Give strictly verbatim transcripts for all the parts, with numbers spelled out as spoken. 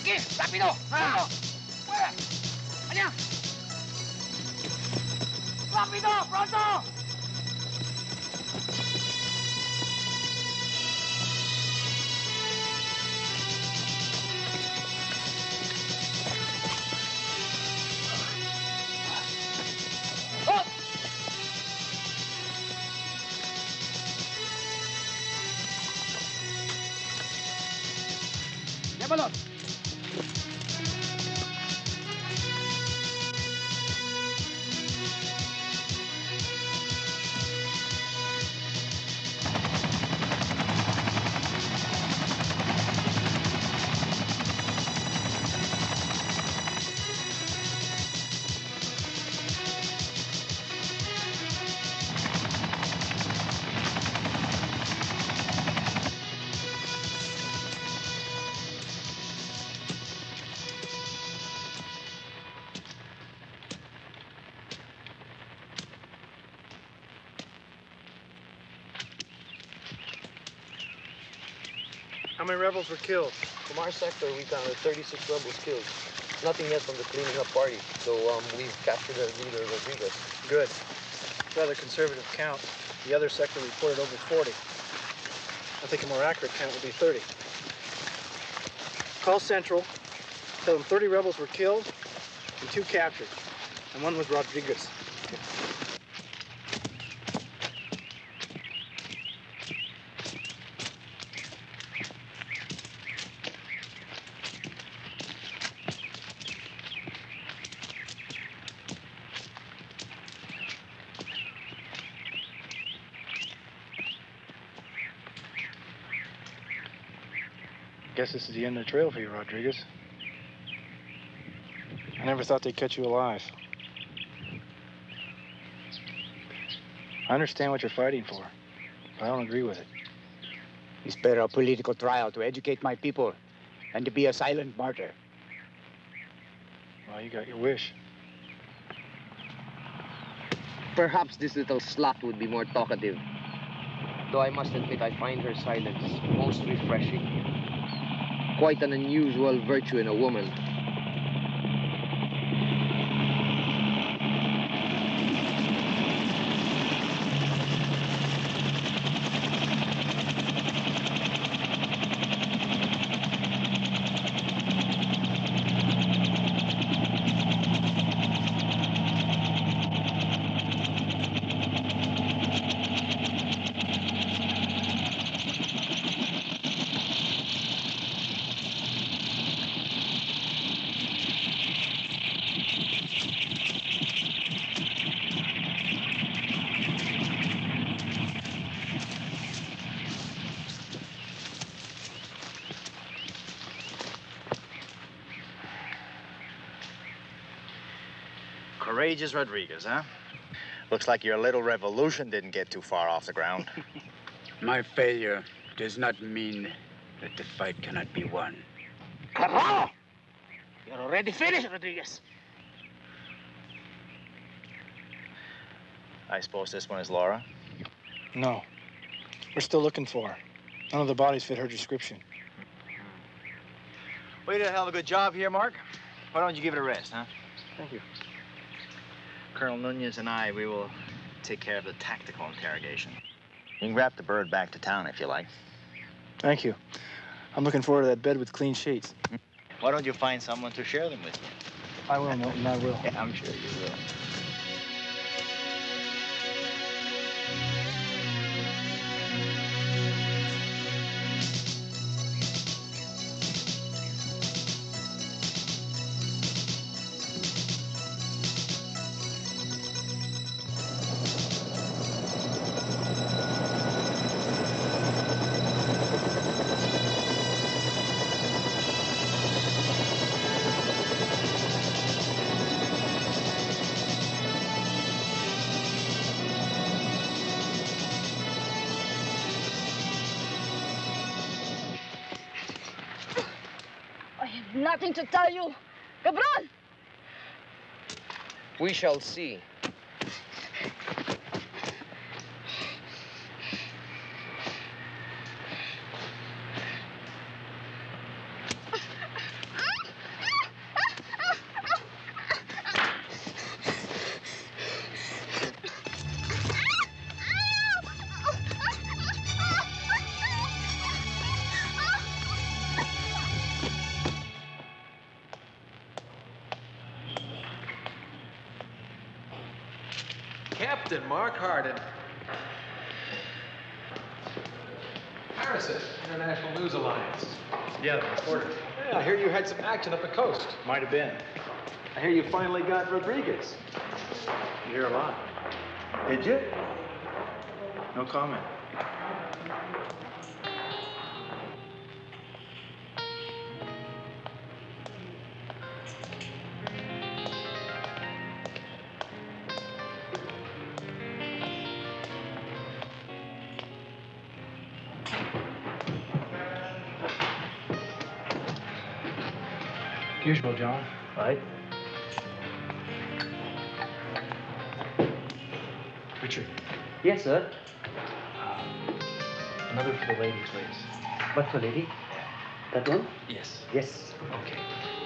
Aquí, rápido. ¡Pronto! ¡Fuera! ¡Allá! ¡Rápido, pronto! ¡Llévalos! How many rebels were killed? From our sector, we counted thirty-six rebels killed. Nothing yet from the cleaning up party. So um, we've captured the leader, Rodriguez. Good. Rather conservative count. The other sector reported over forty. I think a more accurate count would be thirty. Call Central. Tell them thirty rebels were killed and two captured. And one was Rodriguez. Guess this is the end of the trail for you, Rodriguez. I never thought they'd catch you alive. I understand what you're fighting for, but I don't agree with it. It's better a political trial to educate my people than to be a silent martyr. Well, you got your wish. Perhaps this little slut would be more talkative. Though I must admit I find her silence most refreshing. Quite an unusual virtue in a woman. Courageous Rodriguez, huh? Looks like your little revolution didn't get too far off the ground. My failure does not mean that the fight cannot be won. Carro! You're already finished, Rodriguez. I suppose this one is Laura? No. We're still looking for her. None of the bodies fit her description. Well, you did a hell of a good job here, Mark. Why don't you give it a rest, huh? Thank you. Colonel Nunez and I, we will take care of the tactical interrogation. You can wrap the bird back to town if you like. Thank you. I'm looking forward to that bed with clean sheets. Why don't you find someone to share them with you? I will, Milton, I will. Yeah, I'm sure you will. Nothing to tell you. Cabron! We shall see. Captain Mark Hardin. Harrison, International News Alliance. Yeah, the reporter. Yeah, I hear you had some action up the coast. Might have been. I hear you finally got Rodriguez. You hear a lot. Did you? No comment. Usual, John. Right? Richard, Yes, sir. another for the lady, please. What for, lady? That one? Yes. Yes. Okay.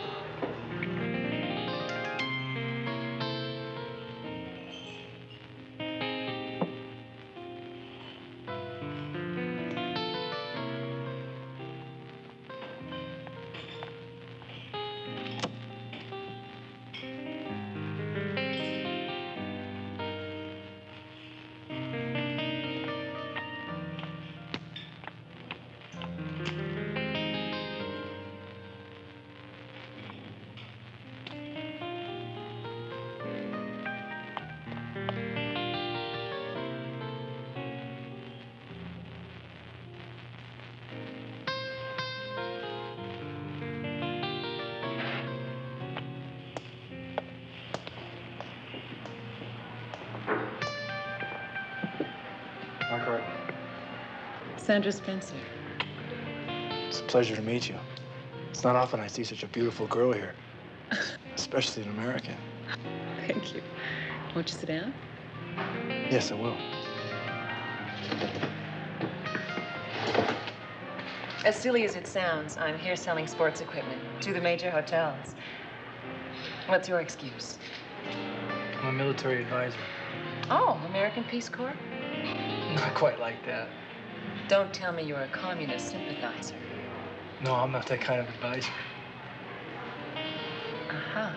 Mark Hardin. Sandra Spencer. It's a pleasure to meet you. It's not often I see such a beautiful girl here, especially an American. Thank you. Won't you sit down? Yes, I will. As silly as it sounds, I'm here selling sports equipment to the major hotels. What's your excuse? I'm a military advisor. Oh, American Peace Corps? Not quite like that. Don't tell me you're a communist sympathizer. No, I'm not that kind of advisor. Uh-huh.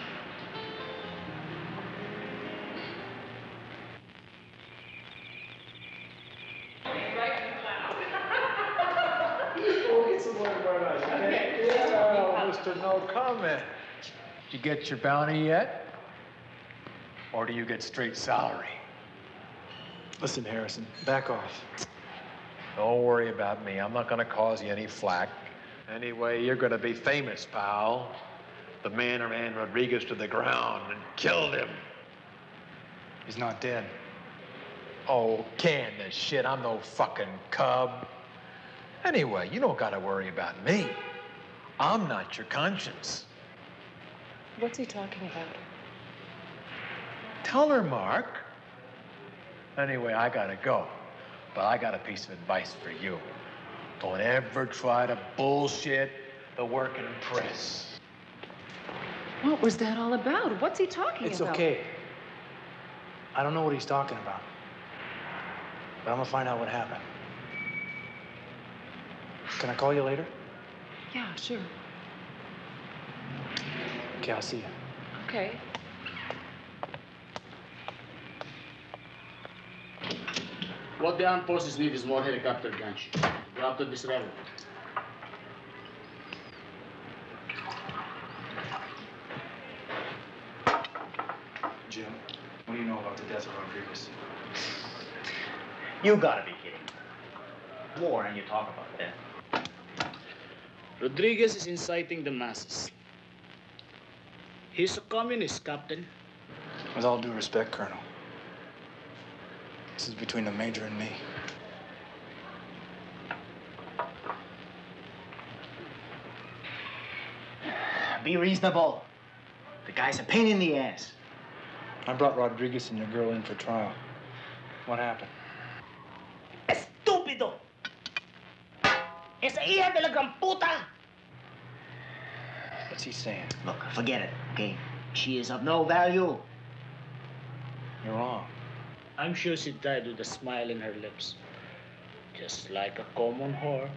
Oh, Mister No Comment. Did you get your bounty yet? Or do you get straight salary? Listen, Harrison, back off. Don't worry about me. I'm not gonna cause you any flack. Anyway, you're gonna be famous, pal. The man who ran Rodriguez to the ground and killed him. He's not dead. Oh, can this shit. I'm no fucking cub. Anyway, you don't gotta worry about me. I'm not your conscience. What's he talking about? Tell her, Mark. Anyway, I gotta go. But I got a piece of advice for you. Don't ever try to bullshit the working press. What was that all about? What's he talking It's about? okay. I don't know what he's talking about. But I'm gonna find out what happened. Can I call you later? Yeah, sure. Okay, I'll see you. Okay. What the armed forces need is more helicopter guns. Go after this rebel. Jim, what do you know about the death of Rodriguez? You gotta be kidding. War and you talk about that. Rodriguez is inciting the masses. He's a communist, Captain. With all due respect, Colonel, this is between the Major and me. Be reasonable. The guy's a pain in the ass. I brought Rodriguez and your girl in for trial. What happened? Estúpido! Esa hija de la gran puta! What's he saying? Look, forget it, okay? She is of no value. You're wrong. I'm sure she died with a smile in her lips. Just like a common whore.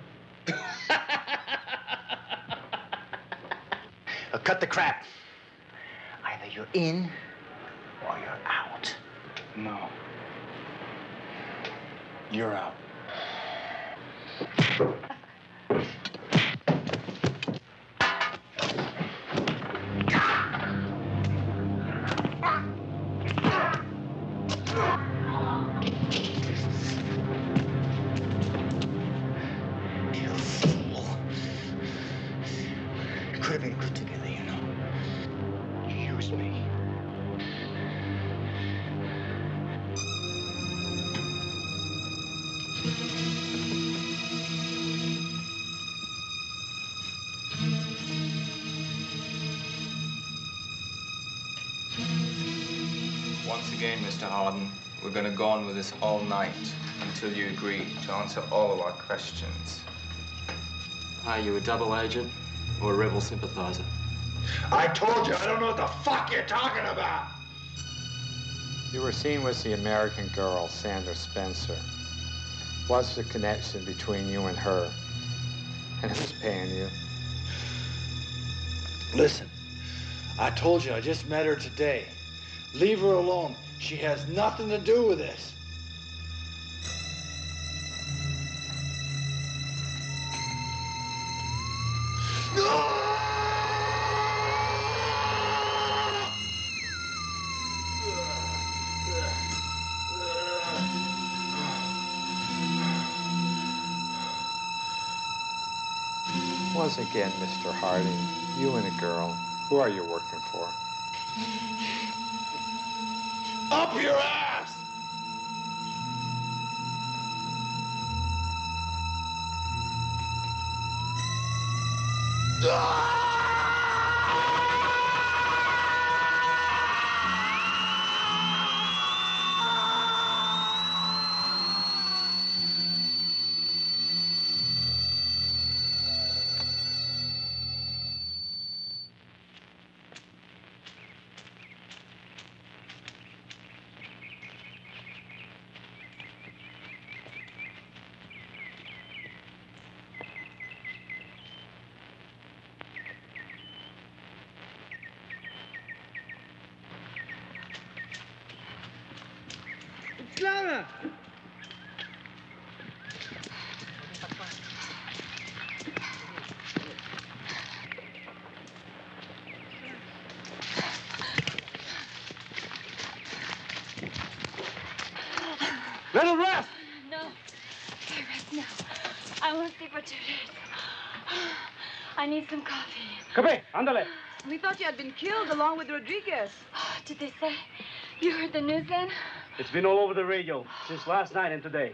Uh, cut the crap. Either you're in or you're out. No. You're out. You fool. We could have been good together, you know. You used me. Once again, Mister Harden, we're going to go on with this all night until you agree to answer all of our questions. Are you a double agent or a rebel sympathizer? I told you, I don't know what the fuck you're talking about. You were seen with the American girl, Sandra Spencer. What's the connection between you and her? And who's paying you? Listen, I told you, I just met her today. Leave her alone. She has nothing to do with this. Once again, Mister Harding, you and a girl, who are you working for? Up your ass! Clara! Let her rest! No. Okay, rest now. I won't sleep for two days. I need some coffee. Cabe, ándale. We thought you had been killed along with Rodriguez. Did they say? You heard the news then? It's been all over the radio since last night and today.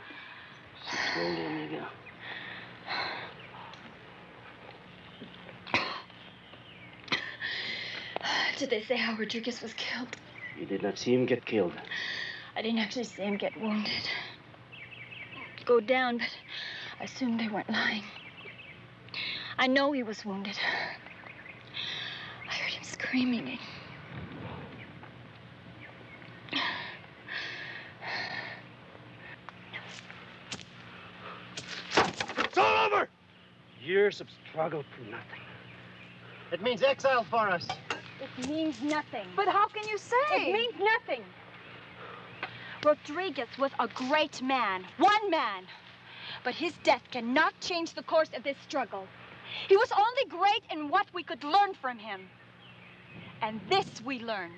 Did they say how Rodriguez was killed? You did not see him get killed. I didn't actually see him get wounded. Go down, but I assumed they weren't lying. I know he was wounded. I heard him screaming. It's all over! Years of struggle for nothing. It means exile for us. It means nothing. But how can you say? It means nothing. Rodriguez was a great man, one man. But his death cannot change the course of this struggle. He was only great in what we could learn from him. And this we learned.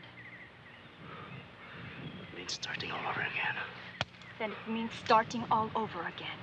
It means starting all over again. Then it means starting all over again.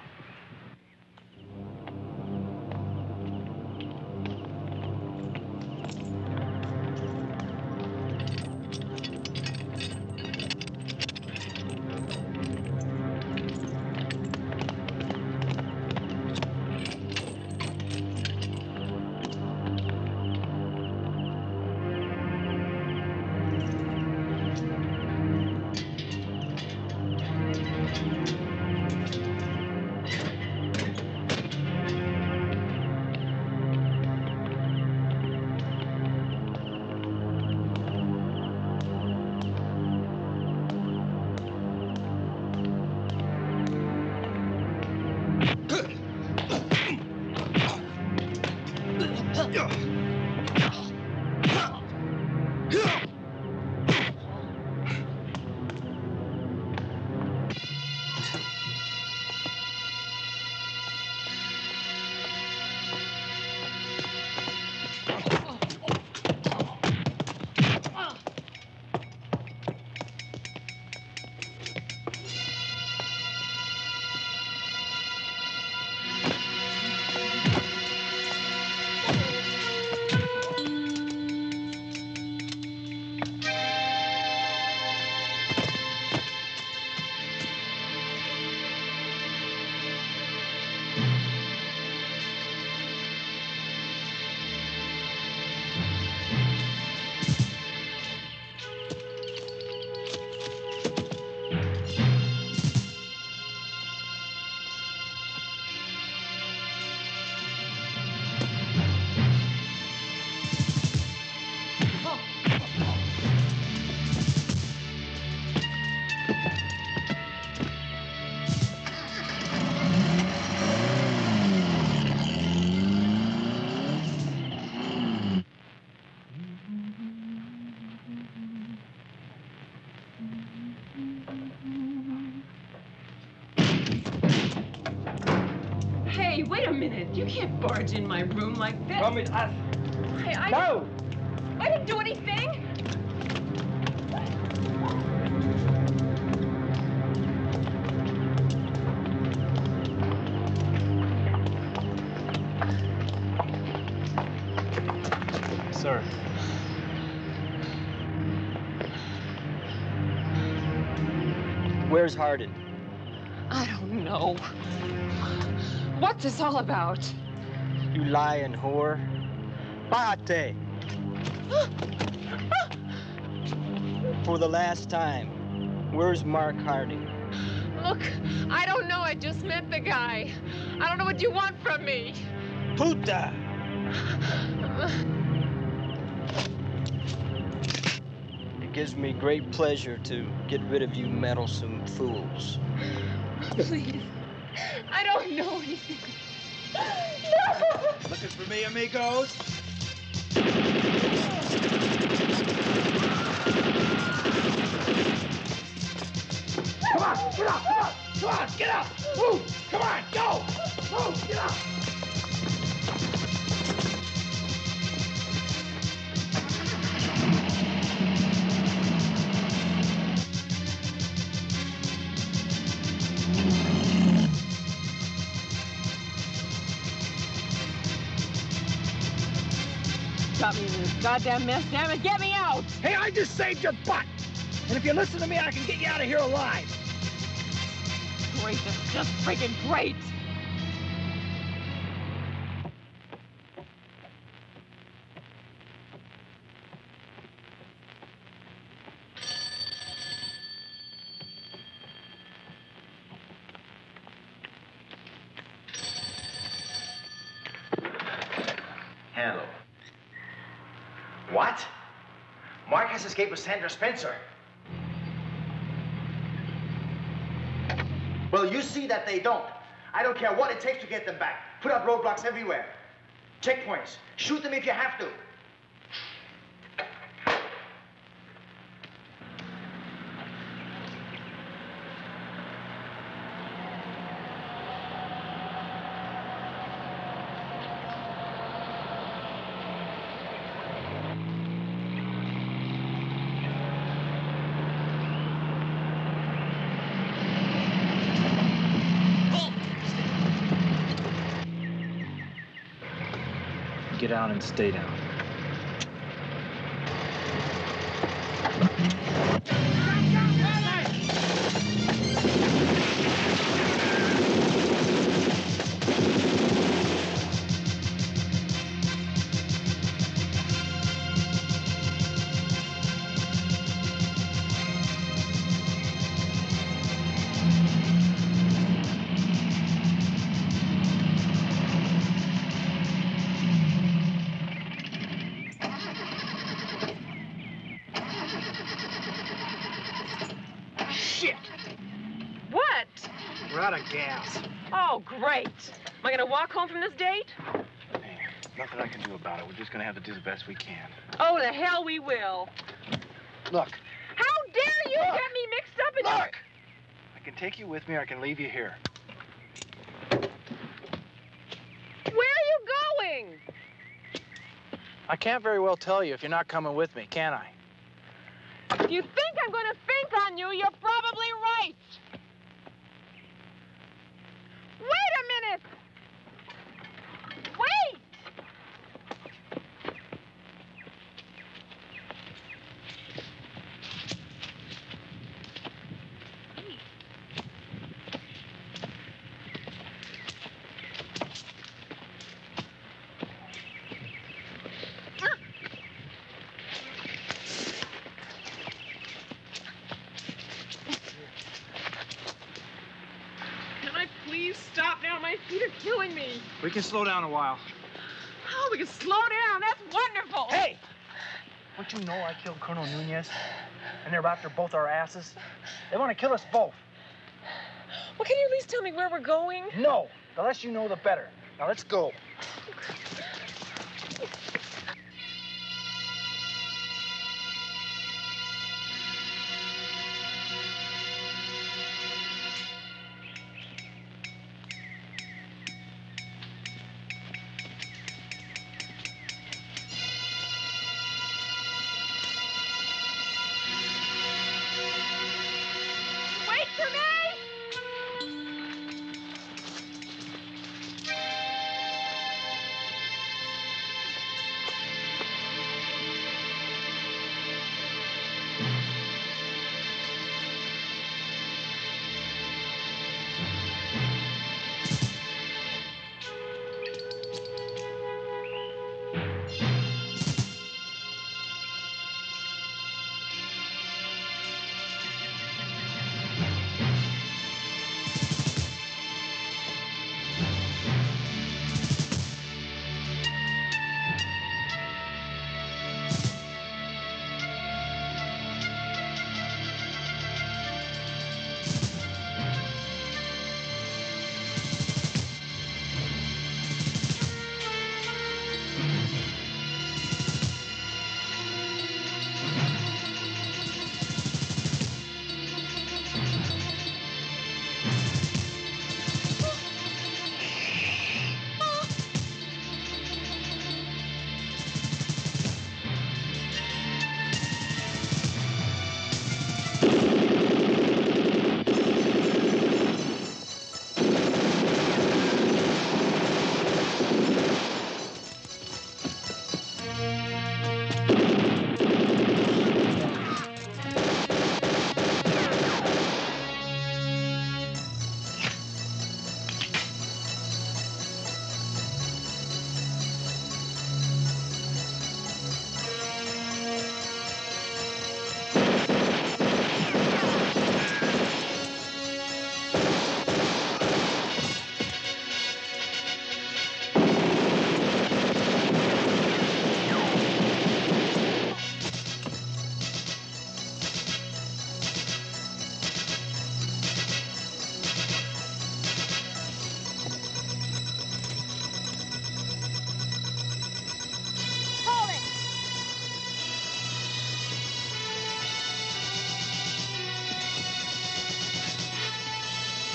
barge in my room like this. Come with us. I, I, No! I didn't do anything. Sir. Where's Hardin? I don't know. What's this all about? You lying whore. Bate! For the last time, where's Mark Harding? Look, I don't know. I just met the guy. I don't know what you want from me. Puta! It gives me great pleasure to get rid of you meddlesome fools. Please. I don't know anything. No! Looking for me, amigos? Come on, get up, come on, come on, get up! Move, come on, go! Move, get up! Got me in this goddamn mess, damn it, get me out! Hey, I just saved your butt! And if you listen to me, I can get you out of here alive! Great, that's just freaking great! Handle. What? Mark has escaped with Sandra Spencer. Well, you see that they don't. I don't care what it takes to get them back. Put up roadblocks everywhere. Checkpoints. Shoot them if you have to. Get down and stay down. Out of gas. Oh, great. Am I gonna walk home from this date? Hey, nothing I can do about it. We're just gonna have to do the best we can. Oh, the hell we will. Look. How dare you Look. get me mixed up in Look! I can take you with me or I can leave you here. your... Where are you going? I can't very well tell you if you're not coming with me, can I? If you think I'm gonna think on you, you're probably right. Wait a minute! Wait! Please stop now. My feet are killing me. We can slow down a while. Oh, we can slow down. That's wonderful. Hey! Don't you know I killed Colonel Nunez? And they're after both our asses? They want to kill us both. Well, can you at least tell me where we're going? No. The less you know, the better. Now, let's go.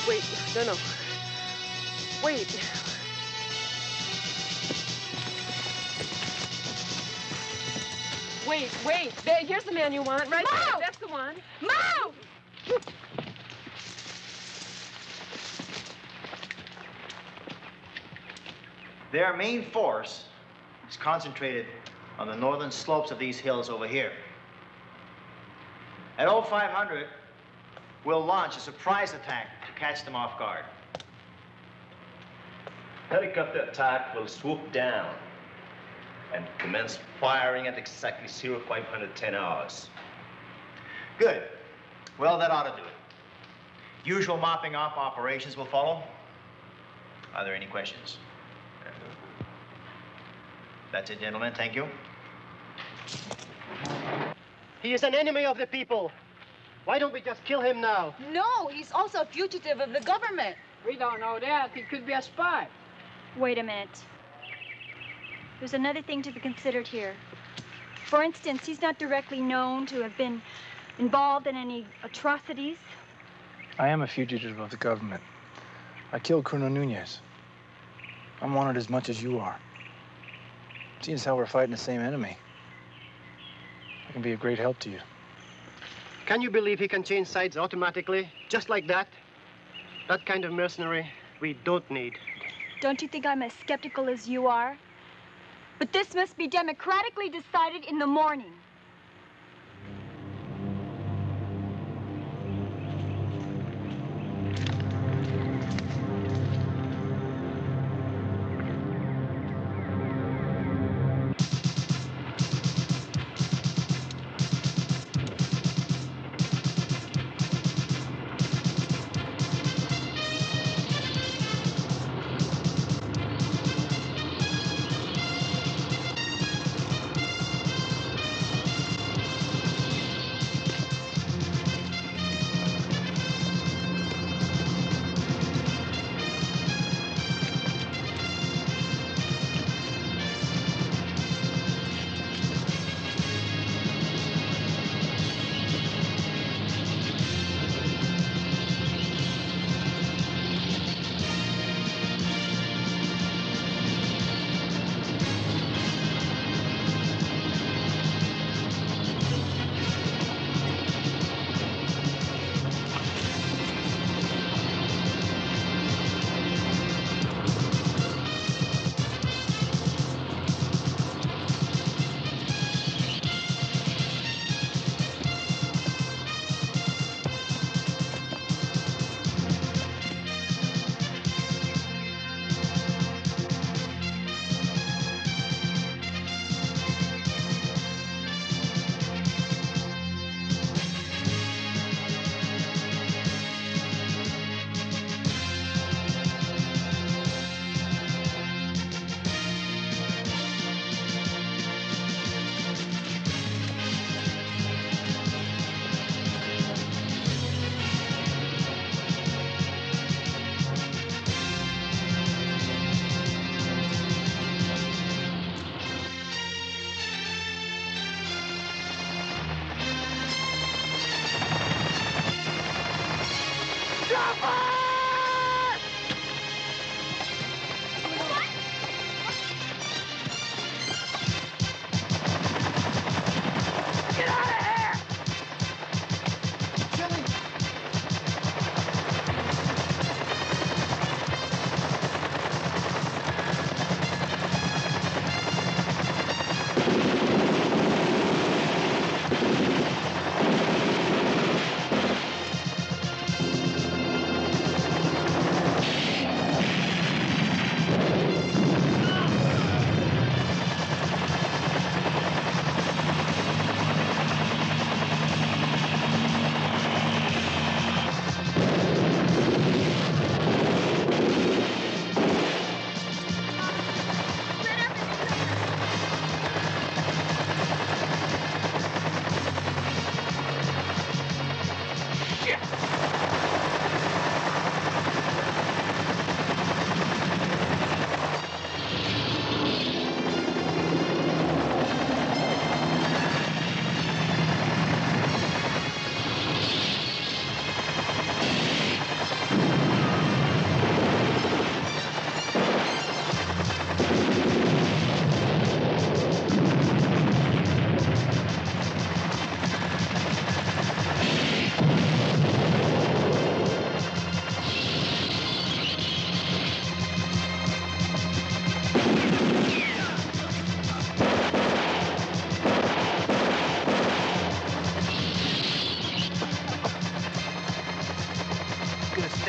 Wait, no, no. Wait. Wait, wait. There, here's the man you want, right there. Move! That's the one. Move! Their main force is concentrated on the northern slopes of these hills over here. At oh five hundred, we'll launch a surprise attack to catch them off guard. Helicopter attack will swoop down and commence firing at exactly zero point one zero hours. Good. Well, that ought to do it. Usual mopping up operations will follow. Are there any questions? That's it, gentlemen. Thank you. He is an enemy of the people. Why don't we just kill him now? No, he's also a fugitive of the government. We don't know that. He could be a spy. Wait a minute. There's another thing to be considered here. For instance, he's not directly known to have been involved in any atrocities. I am a fugitive of the government. I killed Colonel Nunez. I'm wanted as much as you are. Seeing as how we're fighting the same enemy, I can be a great help to you. Can you believe he can change sides automatically, just like that? That kind of mercenary we don't need. Don't you think I'm as skeptical as you are? But this must be democratically decided in the morning.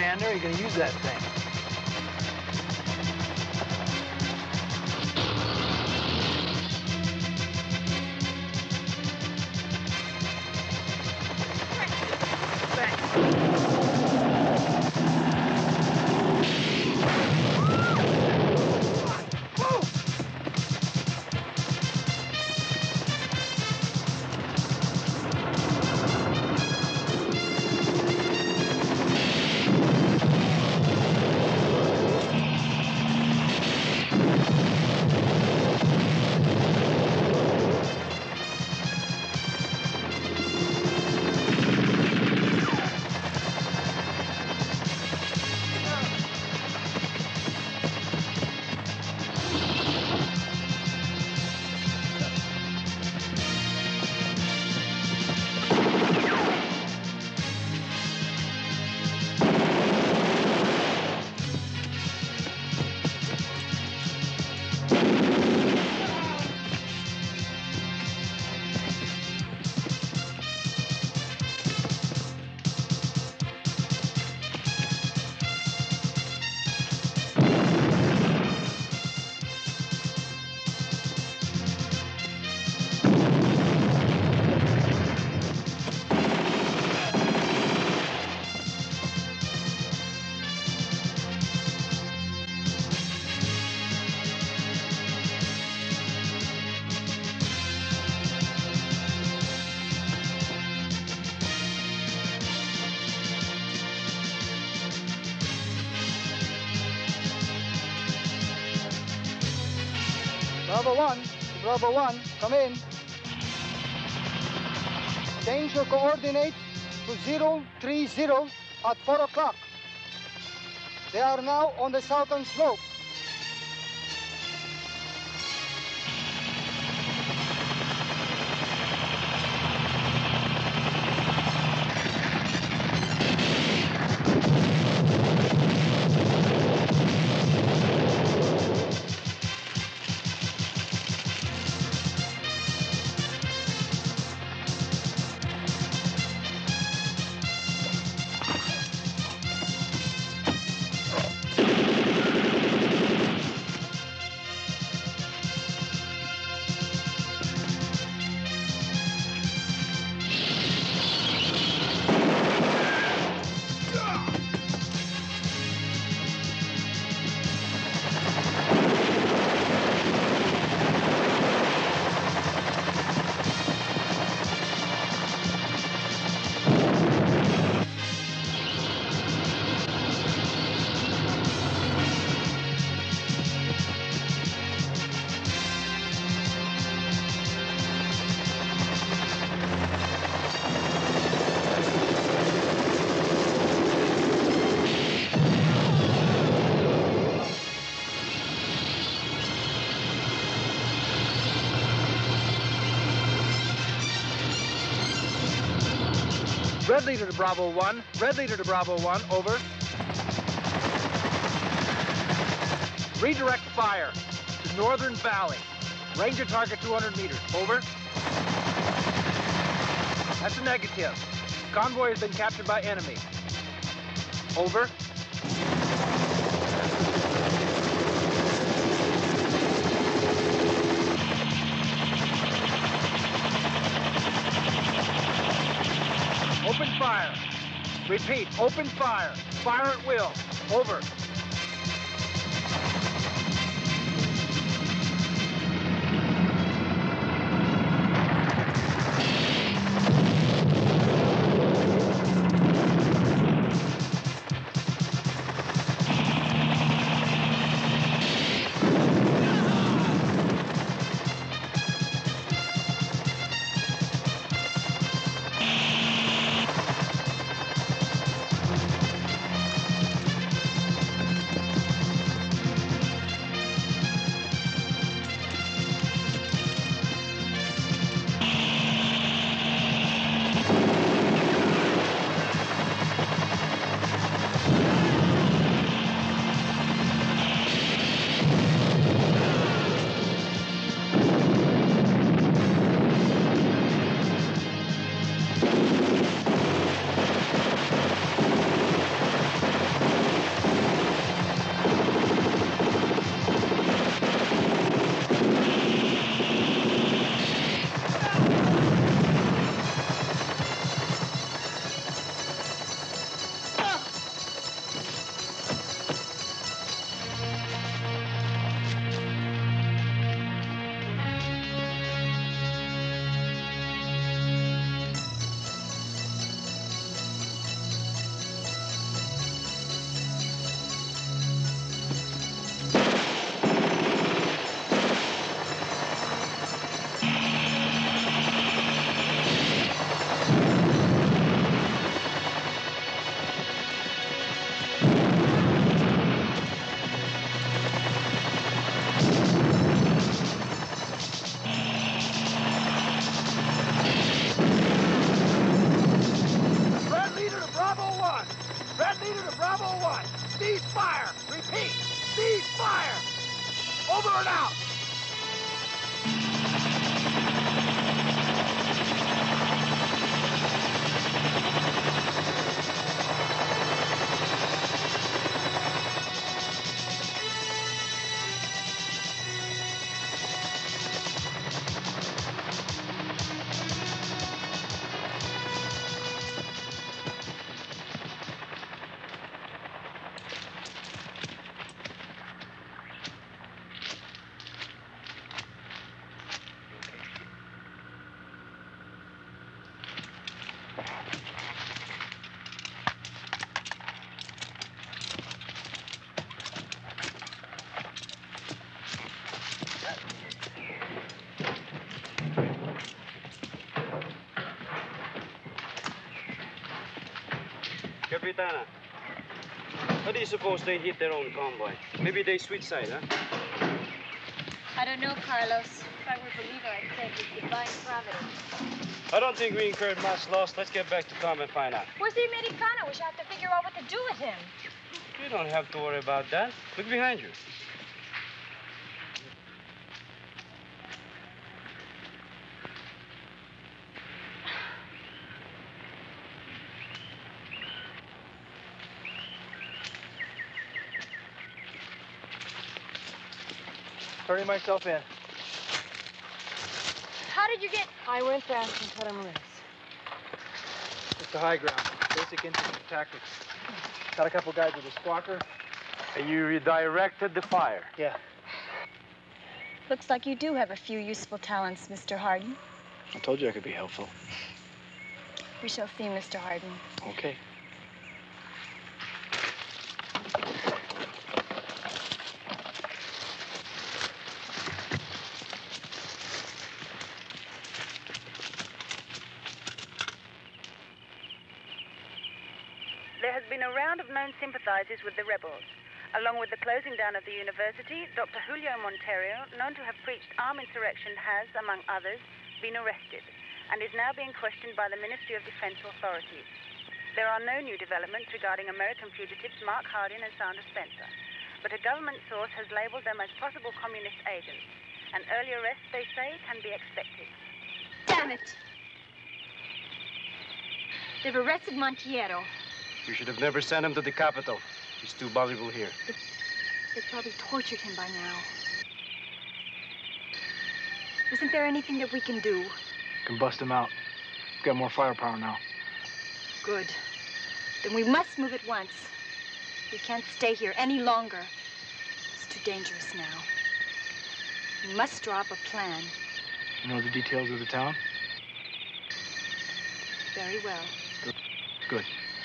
Sander? Are you gonna use that thing? Bravo one, Bravo one, come in. Change your coordinates to zero three zero at four o'clock. They are now on the southern slope. Red leader to Bravo one. Red leader to Bravo one. Over. Redirect fire to Northern Valley. Range of target two hundred meters. Over. That's a negative. Convoy has been captured by enemy. Over. Open fire. Repeat, open fire. Fire at will. Over. Over and out! Capitana, how do you suppose they hit their own convoy? Maybe they switch side, huh? I don't know, Carlos. If I were believer, I'd say it's divine providence. I don't think we incurred much loss. Let's get back to camp and find out. Where's the Americano? We shall have to figure out what to do with him. You don't have to worry about that. Look behind you. Turning myself in. How did you get... I went fast and cut him loose. It's the high ground. Basic infantry tactics. Got a couple guys with a squawker. And you redirected the fire? Yeah. Looks like you do have a few useful talents, Mister Harden. I told you I could be helpful. We shall see, Mister Harden. Okay. There has been a round of known sympathizers with the rebels. Along with the closing down of the university, Doctor Julio Monterio, known to have preached armed insurrection, has, among others, been arrested and is now being questioned by the Ministry of Defense authorities. There are no new developments regarding American fugitives Mark Hardin and Sandra Spencer, but a government source has labeled them as possible communist agents. An early arrest, they say, can be expected. Damn it! They've arrested Monteiro. You should have never sent him to the capital. He's too valuable here. They probably tortured him by now. Isn't there anything that we can do? Can bust him out. We've got more firepower now. Good. Then we must move at once. We can't stay here any longer. It's too dangerous now. We must draw up a plan. You know the details of the town? Very well. Good. Good.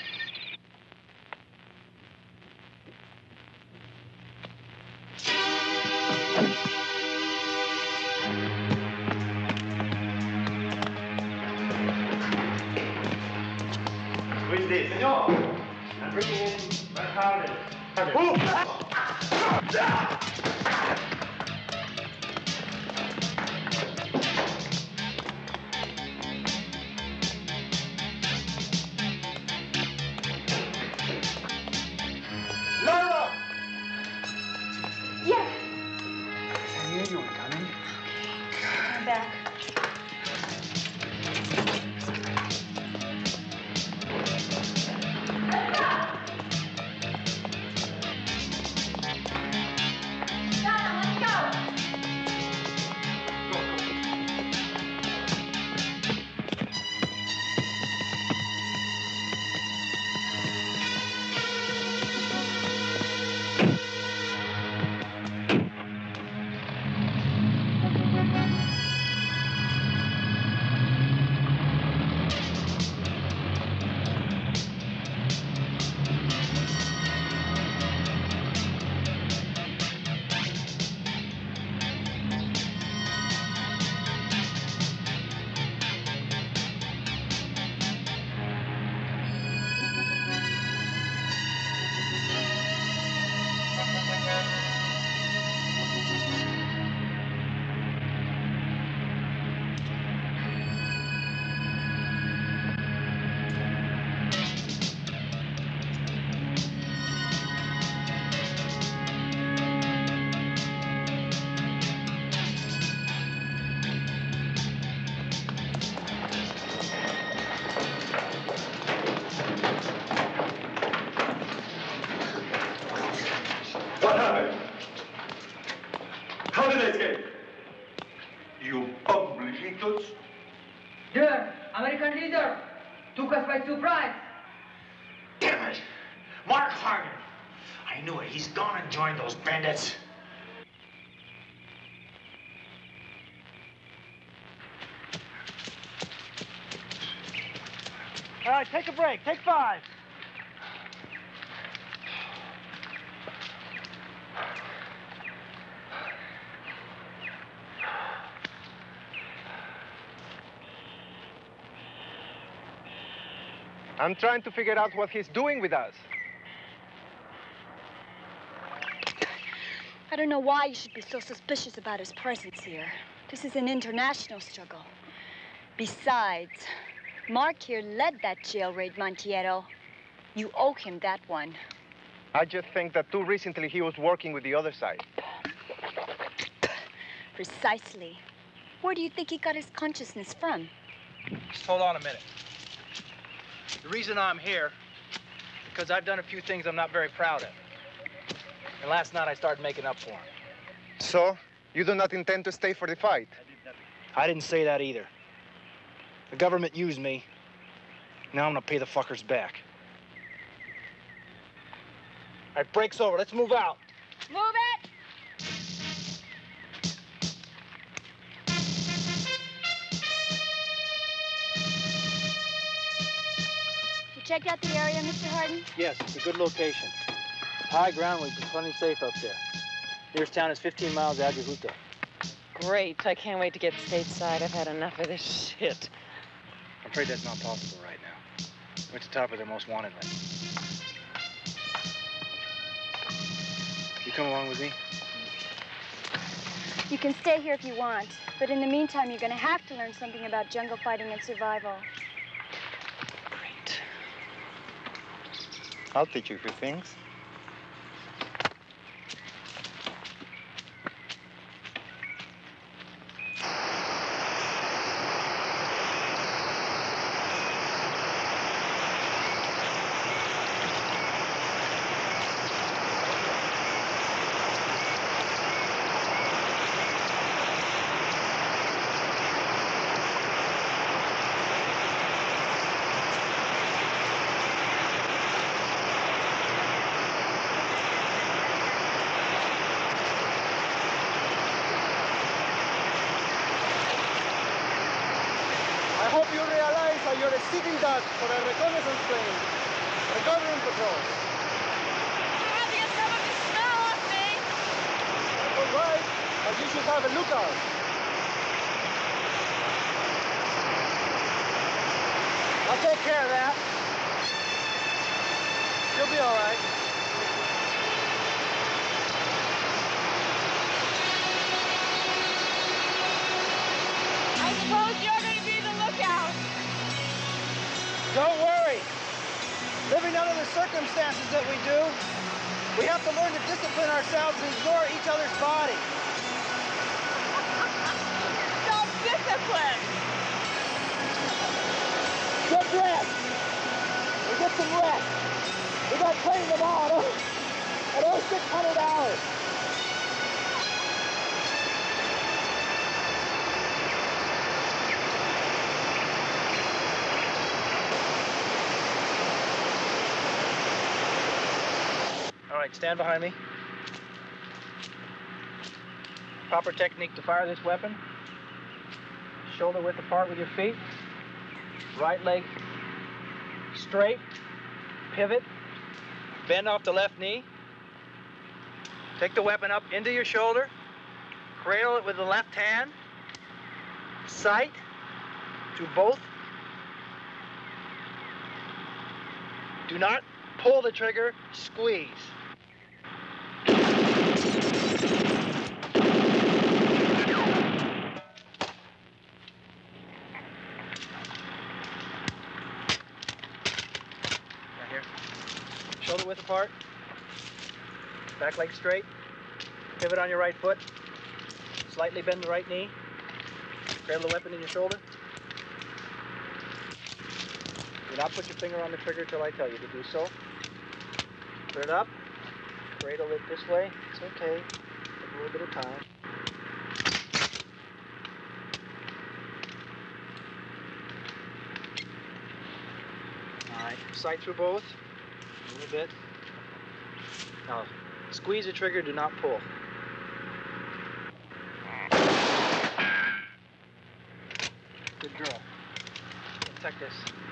Senor, I'm bringing in Red Hardin. Lola! Yes. I knew you were coming. I'm back. speak Dutch? The American leader took us by surprise. Damn it! Mark Hargan! I knew it. He's gone and joined those bandits. All right, take a break. Take five. I'm trying to figure out what he's doing with us. I don't know why you should be so suspicious about his presence here. This is an international struggle. Besides, Mark here led that jail raid, Montiero. You owe him that one. I just think that too recently he was working with the other side. Precisely. Where do you think he got his consciousness from? Just hold on a minute. The reason I'm here, because I've done a few things I'm not very proud of. And last night I started making up for him. So, you do not intend to stay for the fight? I didn't say that either. The government used me. Now I'm gonna pay the fuckers back. All right, break's over. Let's move out. Move it! You checked out the area, Mister Harden? Yes, it's a good location. High ground, we've been plenty safe up there. Nearest town is fifteen miles out of Aguajuta. Great. I can't wait to get stateside. I've had enough of this shit. I'm afraid that's not possible right now. We're at the top of their most wanted list. You come along with me? You can stay here if you want, but in the meantime, you're gonna have to learn something about jungle fighting and survival. Great. I'll teach you a few things. You're a sitting duck for a reconnaissance plane. A government patrol. I had to get some of this smell off me. All right, but you should have a lookout. I'll take care of that. You'll be all right. I suppose you're going to be the lookout. Don't worry. Living under the circumstances that we do, we have to learn to discipline ourselves and ignore each other's body. Self-discipline. Get rest. We get some rest. We got training tomorrow at oh six hundred hours. All right, stand behind me. Proper technique to fire this weapon. Shoulder width apart with your feet. Right leg straight. Pivot. Bend off the left knee. Take the weapon up into your shoulder. Cradle it with the left hand. Sight to both. Do not pull the trigger, squeeze. Shoulder width apart, back leg straight, pivot on your right foot, slightly bend the right knee, cradle the weapon in your shoulder. Do not put your finger on the trigger until I tell you to do so. Put it up, cradle it this way, it's okay, take a little bit of time. Sight through both. A little bit. Now, squeeze the trigger, do not pull. Good girl. Check this.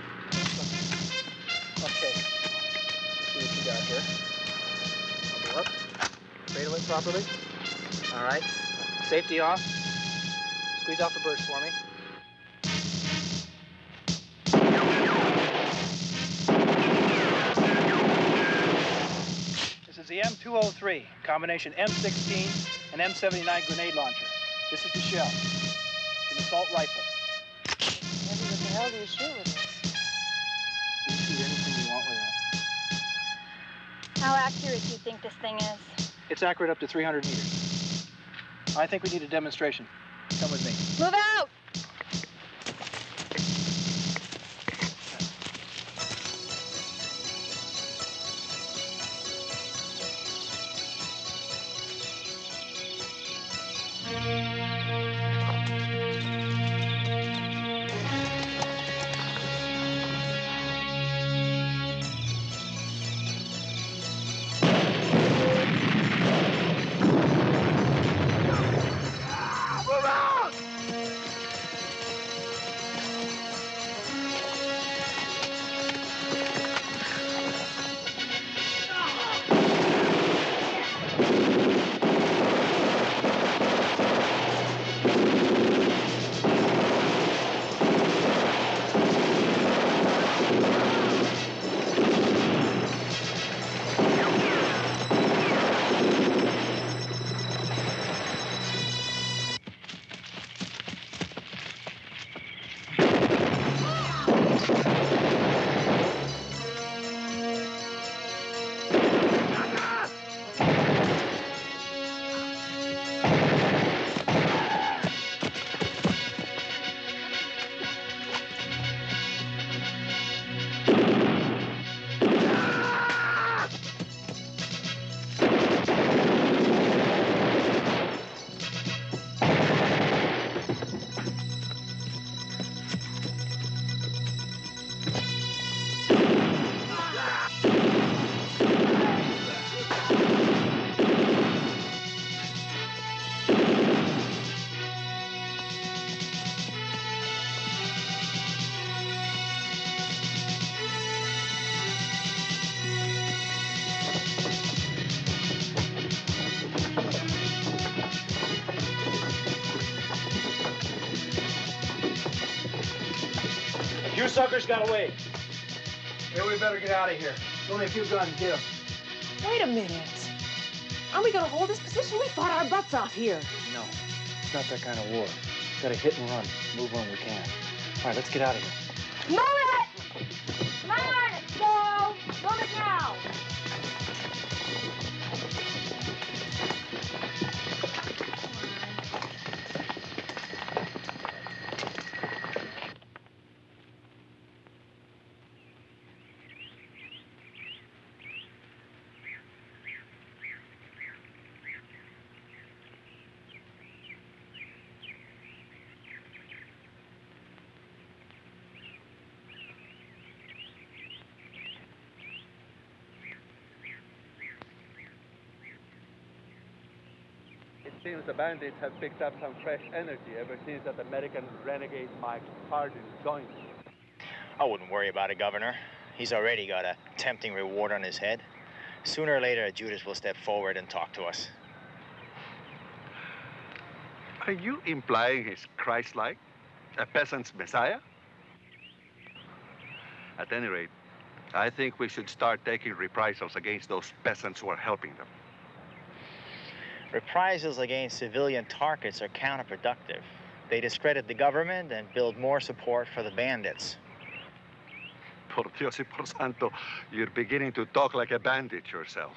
Okay. See what you got here. Double up. Cradle it properly. All right. Safety off. Squeeze off the burst for me. This is the M two oh three, combination M sixteen and M seventy-nine grenade launcher. This is the shell. It's an assault rifle. Maybe what the hell do you shoot with it? You can shoot anything you want with it. How accurate do you think this thing is? It's accurate up to three hundred meters. I think we need a demonstration. Come with me. Move out! You suckers got away. Yeah, we better get out of here. There's only a few guns. Get 'em. Wait a minute. Aren't we gonna hold this position? We fought our butts off here. No, it's not that kind of war. Gotta hit and run. Move when we can. All right, let's get out of here. Move it! Come on, let's go! Move it now! It seems the bandits have picked up some fresh energy ever since that American renegade Mike Hardin joined. I wouldn't worry about it, Governor. He's already got a tempting reward on his head. Sooner or later, Judas will step forward and talk to us. Are you implying he's Christ-like? A peasant's messiah? At any rate, I think we should start taking reprisals against those peasants who are helping them. Reprisals against civilian targets are counterproductive. They discredit the government and build more support for the bandits. Por Dios y por santo, you're beginning to talk like a bandit yourself.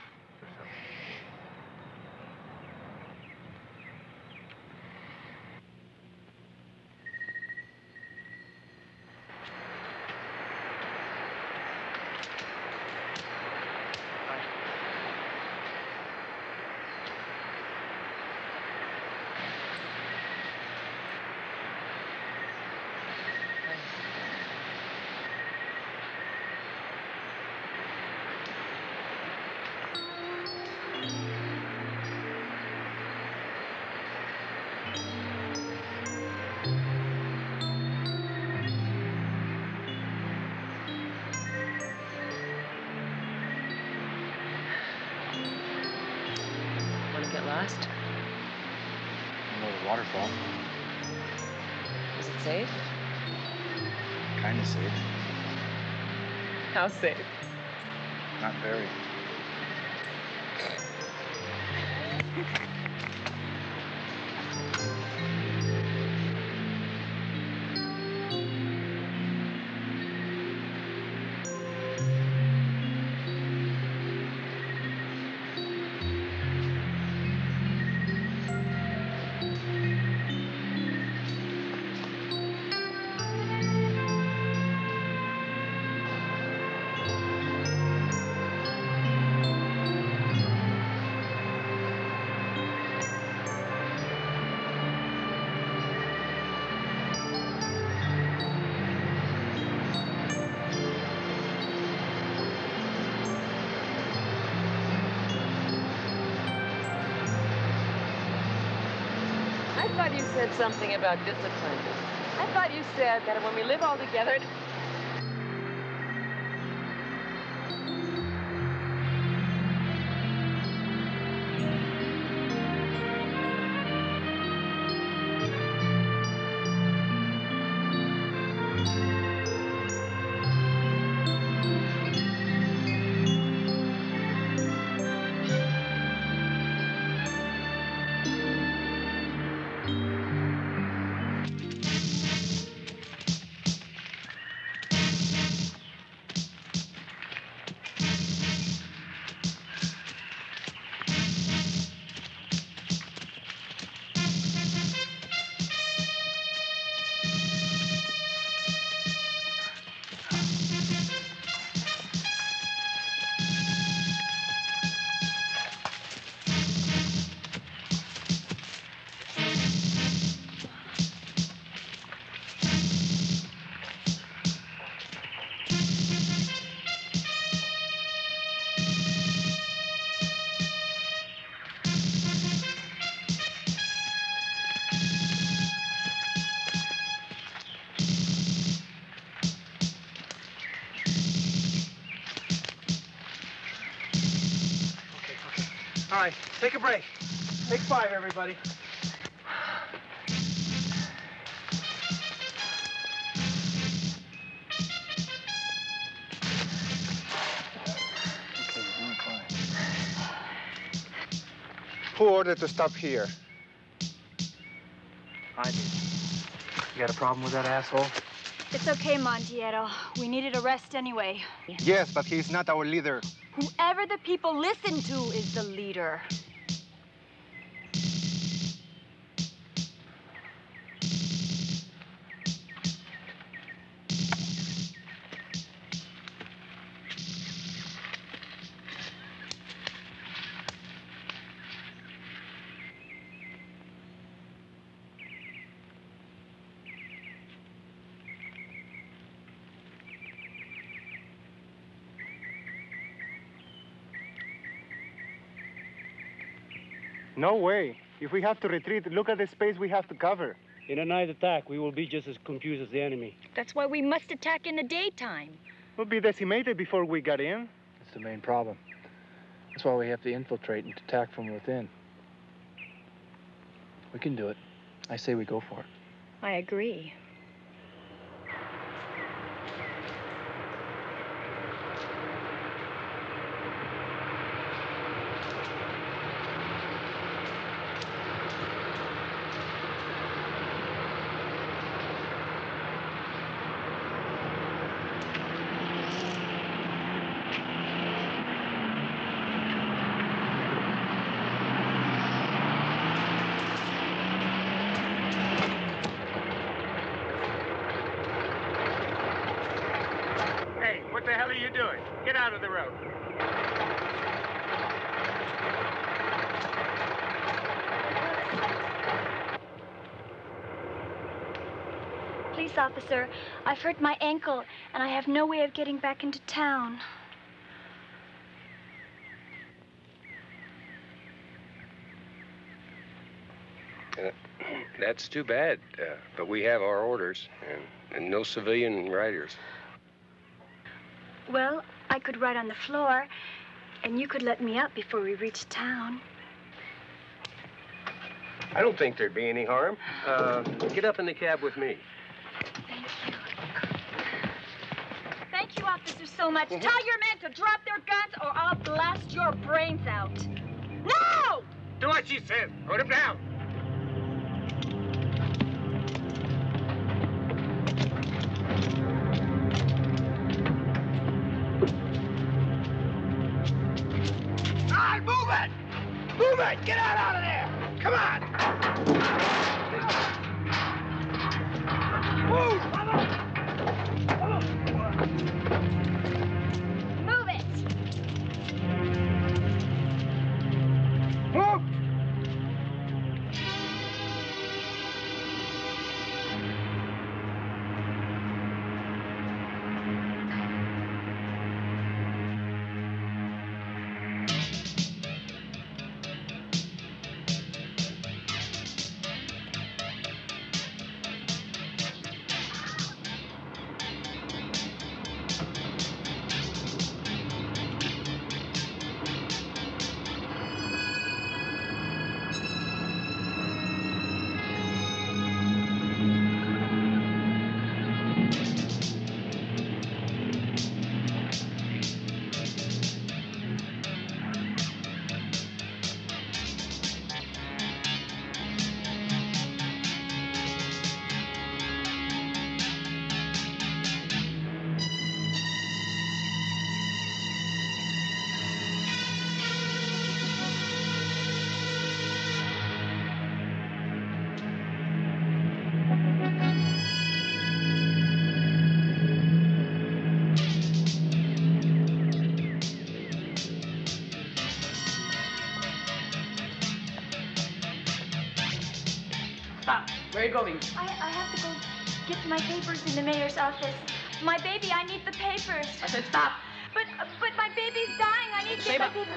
waterfall. Is it safe? Kind of safe. How safe? Not very. I thought you said something about discipline. I thought you said that when we live all together... All right, take a break. Take five, everybody. Who ordered to stop here? I did. You got a problem with that asshole? It's okay, Montiero. We needed a rest anyway. Yes, but he's not our leader. Whoever the people listen to is the leader. No way. If we have to retreat, look at the space we have to cover. In a night attack, we will be just as confused as the enemy. That's why we must attack in the daytime. We'll be decimated before we get in. That's the main problem. That's why we have to infiltrate and attack from within. We can do it. I say we go for it. I agree. What the hell are you doing? Get out of the road. Police officer, I've hurt my ankle, and I have no way of getting back into town. Uh, that's too bad, uh, but we have our orders, and, and no civilian riders. Well, I could ride on the floor, and you could let me out before we reach town. I don't think there'd be any harm. Uh, get up in the cab with me. Thank you, officer, so much. Tell your men to drop their guns or I'll blast your brains out. No! Do what she says. Put him down. All right, move it! Move it! Get out, out of there! Come on! Move! Move it! Move! Stop. Where are you going? I, I have to go get my papers in the mayor's office. My baby, I need the papers. I said stop. But uh, but my baby's dying. I need to get my papers.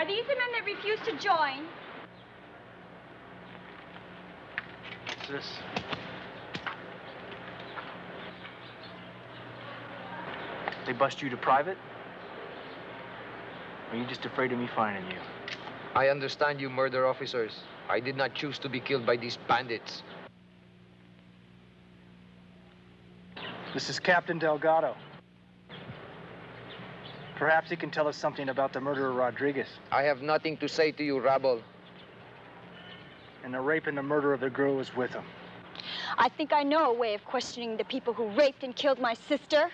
these the men that refused to join? What's this? They bust you to private? Or are you just afraid of me finding you? I understand you murder officers. I did not choose to be killed by these bandits. This is Captain Delgado. Perhaps he can tell us something about the murder of Rodriguez. I have nothing to say to you, rabble. And the rape and the murder of the girl was with him. I think I know a way of questioning the people who raped and killed my sister.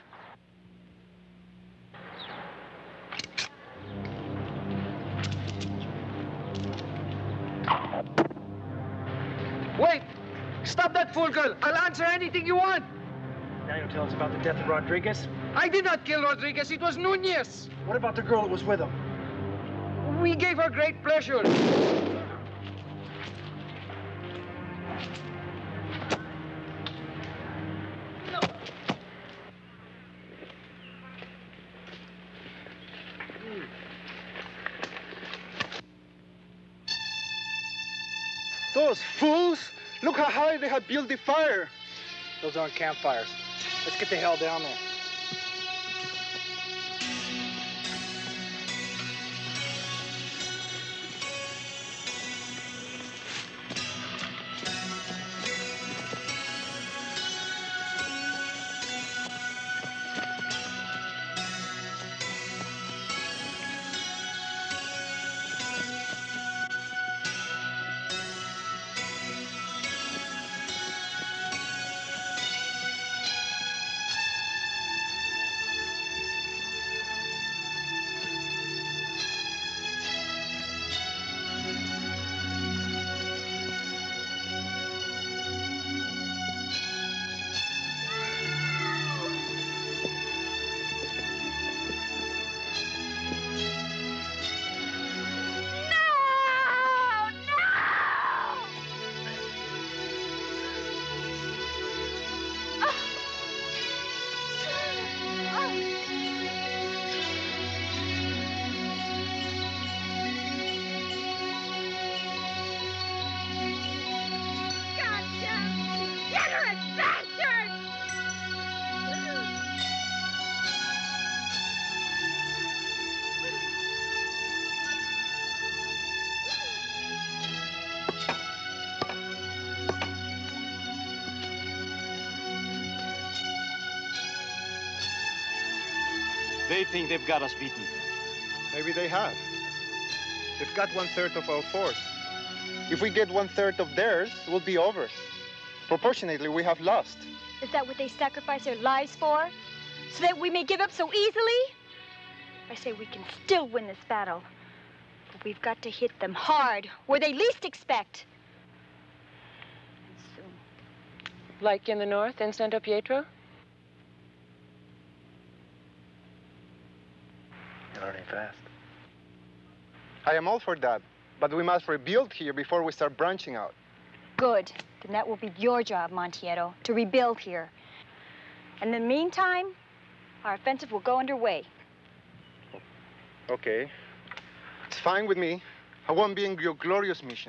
Wait! Stop that fool girl! I'll answer anything you want! Now you'll tell us about the death of Rodriguez? I did not kill Rodriguez, it was Nunez! What about the girl that was with him? We gave her great pleasure. Those fools! Look how high they have built the fire. Those aren't campfires. Let's get the hell down there. They think they've got us beaten. Maybe they have. They've got one-third of our force. If we get one-third of theirs, we'll be over. Proportionately, we have lost. Is that what they sacrifice their lives for? So that we may give up so easily? I say we can still win this battle. But we've got to hit them hard, where they least expect. And soon. Like in the north, in Santo Pietro? You're learning fast. I am all for that, but we must rebuild here before we start branching out. Good. Then that will be your job, Montiero, to rebuild here. And in the meantime, our offensive will go underway. Okay. It's fine with me. I won't be in your glorious mission.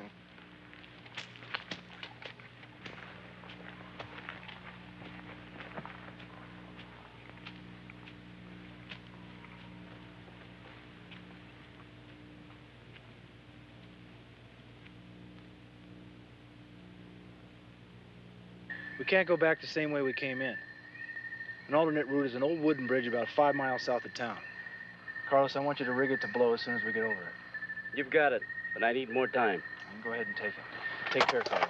We can't go back the same way we came in. An alternate route is an old wooden bridge about five miles south of town. Carlos, I want you to rig it to blow as soon as we get over it. You've got it, but I need more time. You can go ahead and take it. Take care, Carlos.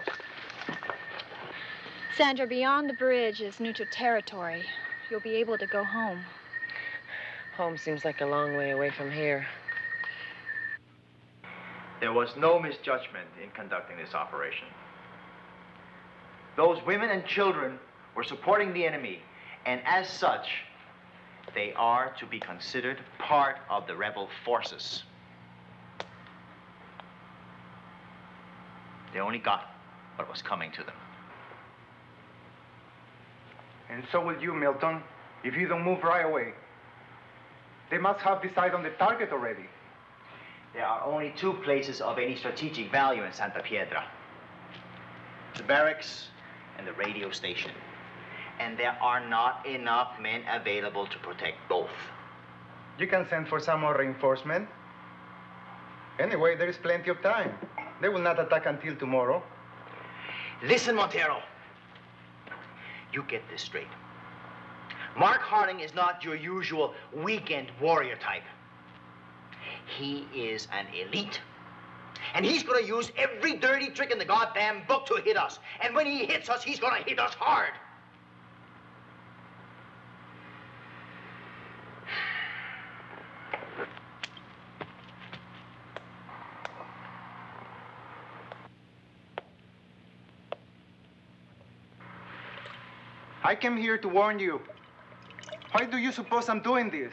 Sandra, beyond the bridge is neutral territory. You'll be able to go home. Home seems like a long way away from here. There was no misjudgment in conducting this operation. Those women and children were supporting the enemy, and as such, they are to be considered part of the rebel forces. They only got what was coming to them. And so will you, Milton, if you don't move right away. They must have decided on the target already. There are only two places of any strategic value in Santa Piedra. The barracks and the radio station. And there are not enough men available to protect both. You can send for some more reinforcement. Anyway, there is plenty of time. They will not attack until tomorrow. Listen, Montero. You get this straight. Mark Harding is not your usual weekend warrior type. He is an elite. And he's gonna use every dirty trick in the goddamn book to hit us. And when he hits us, he's gonna hit us hard. I came here to warn you. Why do you suppose I'm doing this?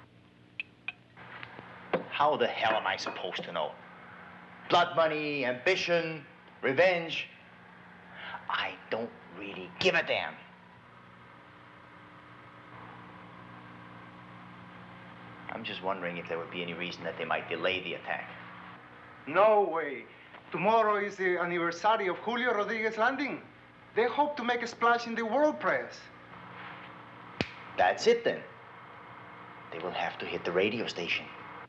How the hell am I supposed to know? Blood money, ambition, revenge. I don't really give a damn. I'm just wondering if there would be any reason that they might delay the attack. No way. Tomorrow is the anniversary of Julio Rodriguez landing. They hope to make a splash in the world press. That's it then. They will have to hit the radio station.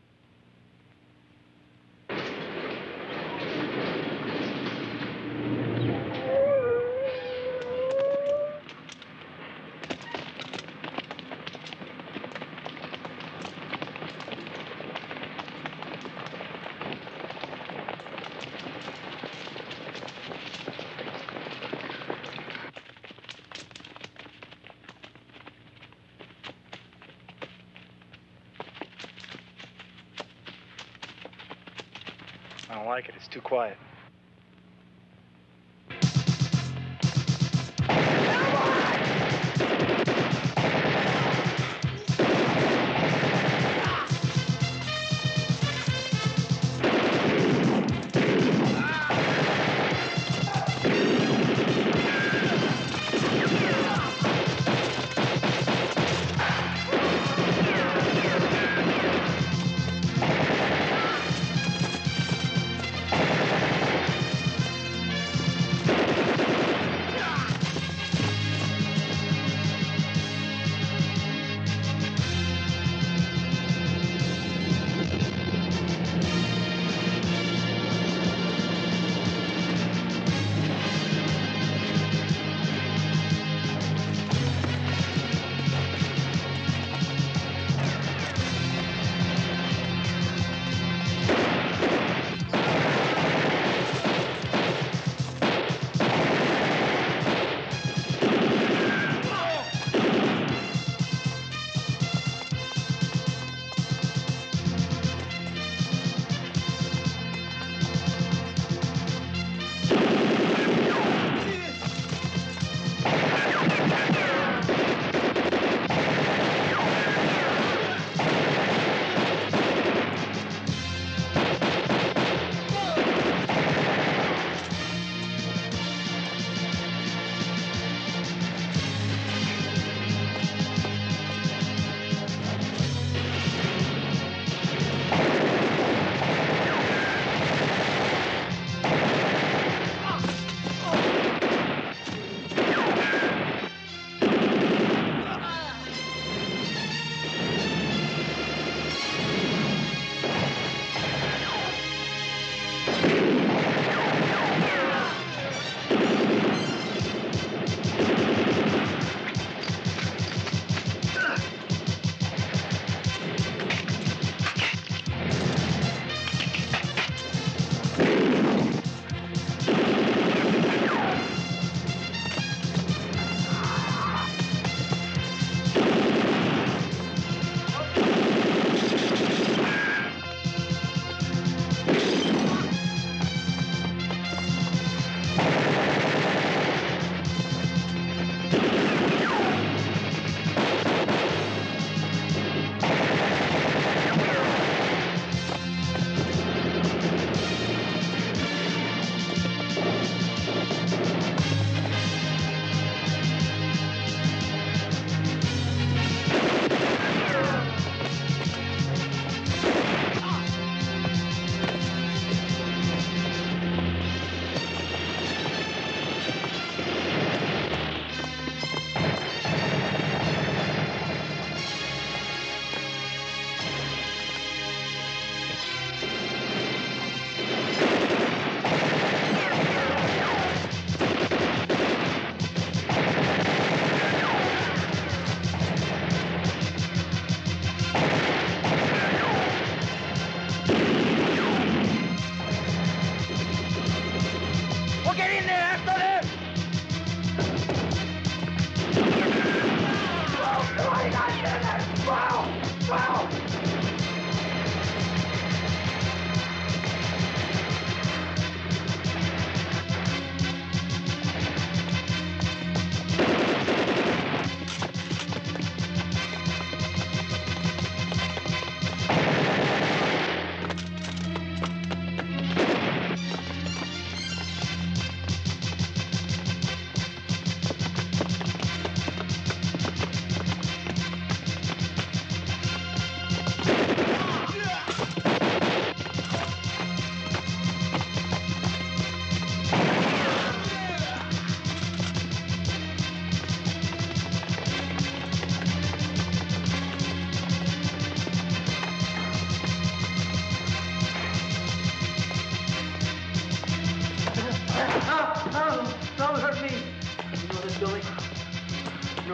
I don't like it. It's too quiet.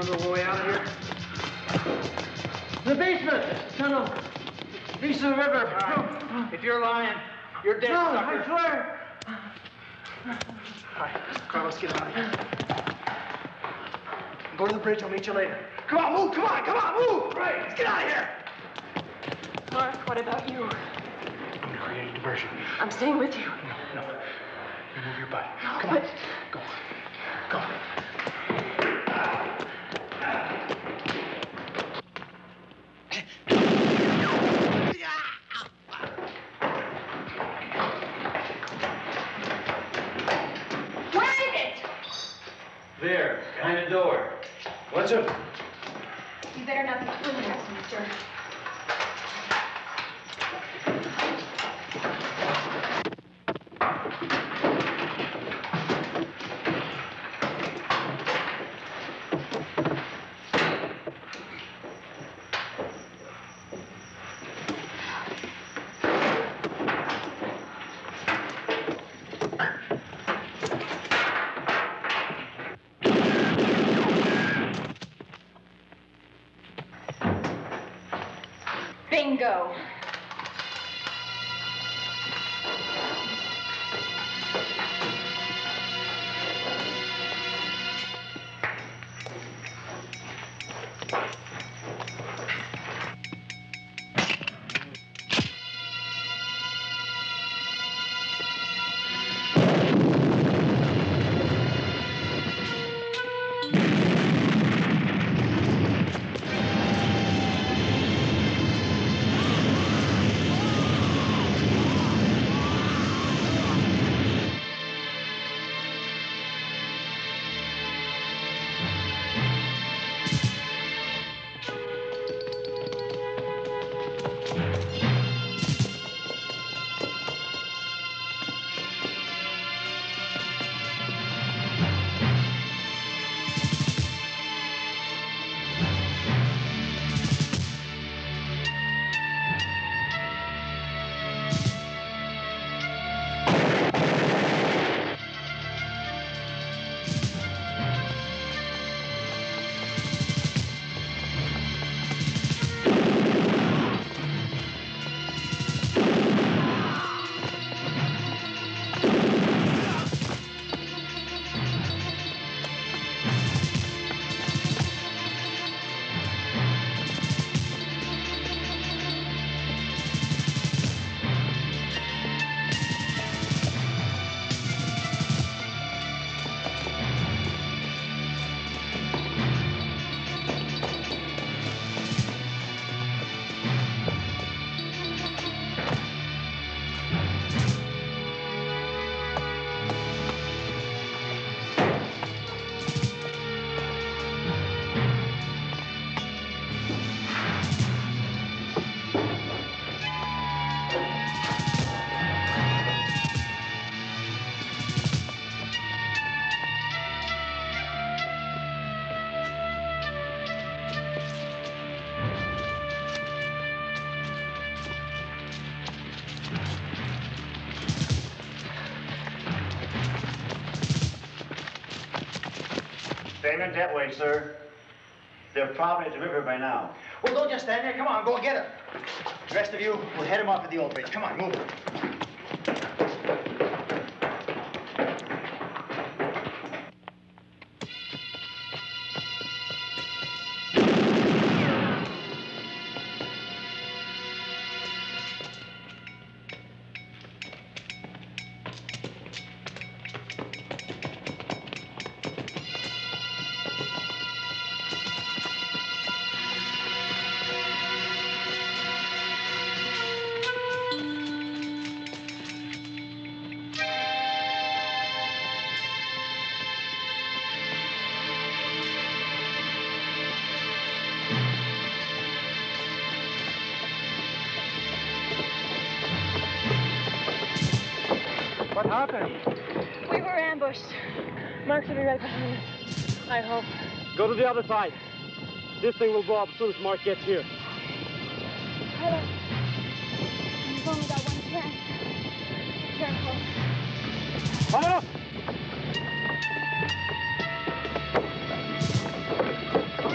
Remember a way out of here? The basement! Tunnel! East of the river! Right. If you're lying, you're dead, no, sucker. I swear! All right, Carlos, get out of here. Go to the bridge, I'll meet you later. Come on, move, come on, come on, move! Right, let's get out of here! Mark, what about you? I'm gonna create a diversion. I'm staying with you. No, no. You move your butt. No, Come but... on. Go. Go. Where is it? There, behind the door. What's up? You better not be fooling us, mister. Bingo. Payment that way, sir. They're probably at the river by now. Well, don't just stand there. Come on, go get her. The rest of you, we'll head him off at the old bridge. Come on, move. What happened? We were ambushed. Mark's will be right behind us. I hope. Go to the other side. This thing will blow up as soon as Mark gets here. Carlos, we've only got one chance. Careful. Carlos!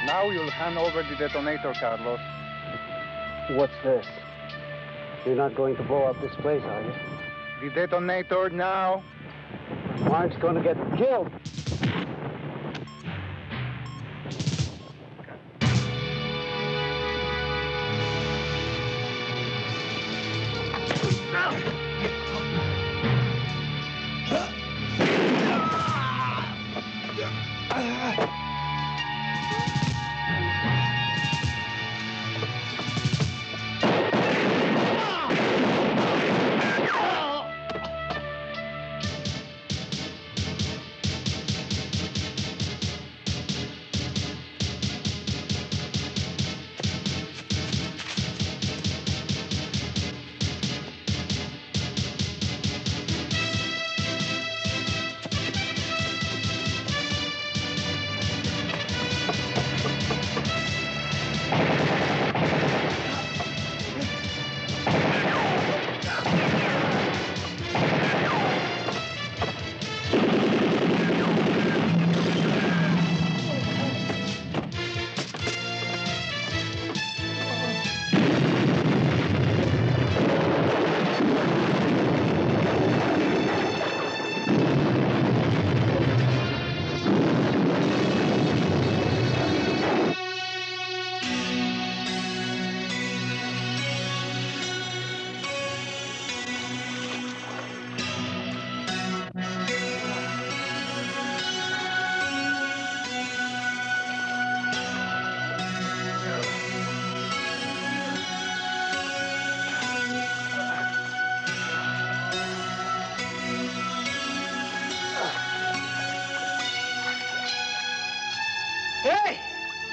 Now you'll hand over the detonator, Carlos. What's this? You're not going to blow up this place, are you? The detonator now. Mark's going to get killed. Hey!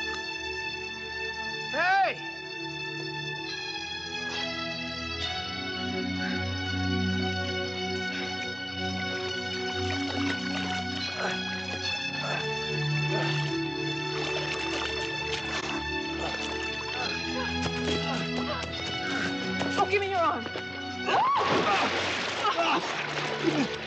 Hey! Oh, give me your arm.